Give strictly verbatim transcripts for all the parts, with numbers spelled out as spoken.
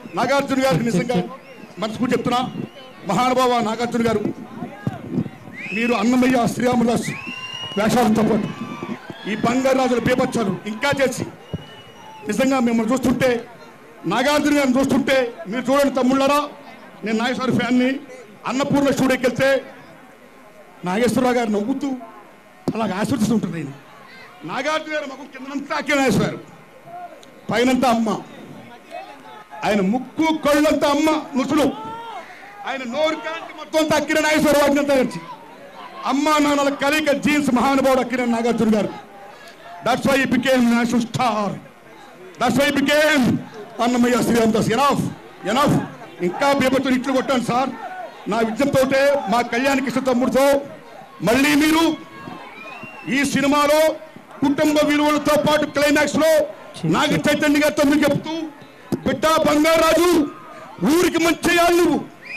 నాగార్జున గారికి నిజంగా మనసుకు చెప్తున్నా, మహానుభావ నాగార్జున గారు, మీరు అన్నమయ్య శ్రీరామదాస్ వేషాలతో పాటు ఈ బంగారు రాజుల బీభత్సాలు ఇంకా చేసి నిజంగా మిమ్మల్ని చూస్తుంటే, నాగార్జున గారిని చూస్తుంటే, మీరు చూడండి తమ్ముళ్ళారా, నేను నాగేశ్వర ఫ్యాన్ని. అన్నపూర్ణ స్టూడియోకి వెళ్తే నాగేశ్వరరావు గారు నవ్వుతూ అలాగ ఆశీర్వదిస్తుంటారు. నేను నాగార్జున గారు ముఖం కిందనంతా అక్కిన నాగేశ్వర గారు, పైనంతా అమ్మ. ఆయన ముక్కు కళ్ళంతా అమ్మ నుసులు, ఆయన నోరు కాంతి మొత్తం అంతా అక్కిన నాగేశ్వర వాటిని అంతా వచ్చి అమ్మ నాన్నల కలిక జీన్స్ మహానుభావుడు అక్కిన నాగార్జున గారు. That's why he became national star. That's why he became Annamayya Sri Ramadas. Enough enough ఇంకా బీభత్సం ఇట్లు కొట్టాను సార్. నా విద్యతోటే మా కళ్యాణ కృష్ణ తమ్ముడితో మళ్ళీ మీరు ఈ సినిమాలో కుటుంబ విలువలతో పాటు క్లైమాక్స్ లో నాగ చైతన్య గారితో మీరు చెప్తూ, బిడ్డ బంగారాజు ఊరికి మంచి చేయాలి, నువ్వు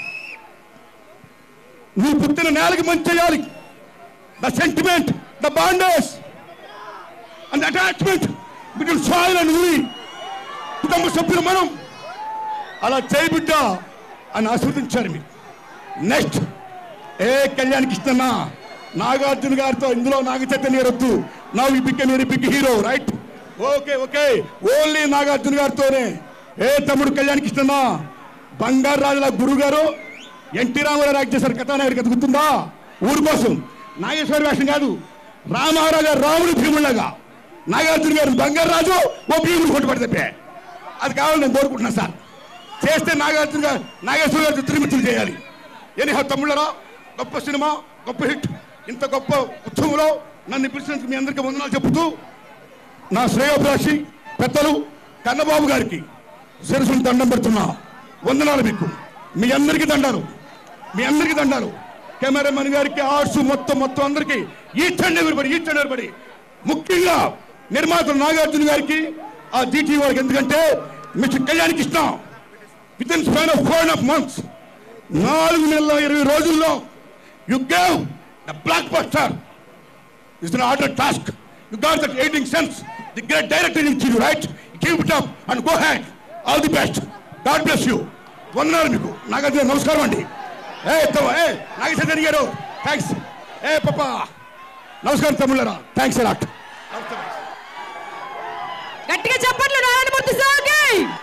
నువ్వు పుట్టిన నేలకి మంచి చేయాలి. The sentiment, the bondage and attachment between soil and ఊరి కుటుంబ సభ్యులు మనం అలా చేయి బిడ్డ అని ఆస్వాదించారు మీరు. నెక్స్ట్ ఏ కళ్యాణ్ కృష్ణ నాగార్జున గారితో ఇందులో నాగ చైతన్య గారు వద్దు. Now you become very big hero, right? Okay okay only నాగార్జున గారితోనే. ఏ తమ్ముడు కళ్యాణ్ కృష్ణ బంగారు రాజుల గురువు గారు ఎన్టీ రామారావు యాక్ట్ చేశారు, కథానాయకుడికి ఎదుగుతుందా ఊరి కోసం. నాగేశ్వర వేషం కాదు, రామారావు గారు రాముడు భీముళ్ళగా, నాగార్జున గారు బంగారు రాజు ఓ భీముడు కొట్టుబడి తప్పే. అది కావాలని నేను కోరుకుంటున్నాను సార్. చేస్తే నాగార్జున గారు నాగేశ్వర గారు తిరుమితులు చేయాలి. ఎనీ తమ్ముళ్ళరా, గొప్ప సినిమా, గొప్ప హిట్. ఇంత గొప్ప ఉత్సవంలో నన్ను పిలిచినందుకు మీ అందరికీ వందనాలు చెబుతూ, నా శ్రేయోభిలాషి పెద్దలు కన్నబాబు గారికి శిరసును దండం పెడుతున్నా. వందనాలు మీకు, మీ అందరికీ దండాలు, మీ అందరికీ దండాలు. కెమెరామెన్ గారికి, ఆర్ట్స్ మొత్తం మొత్తం అందరికీ each and everybody, each and everybody. ముఖ్యంగా నిర్మాత నాగార్జున గారికి, ఆ జీటీ వారికి. ఎందుకంటే mister Kalyan Krishna with in span of four and half months, నాలుగు నెలల ఇరవై రోజుల్లో you gave the blockbuster. It's an order task. You got that eighting sense. The great director in you, right? Keep it up and go ahead. All the best. God bless you. వందనాలు మీకు. నాగార్జున నమస్కారం అండి. ఏ ఏ నాగేశ్వర గారు thanks. ఏ పాప నమస్కారం తమ్ముళ్ళరా, thanks a lot. గట్టిగా చెప్పండి నారాయణమూర్తి సార్కి.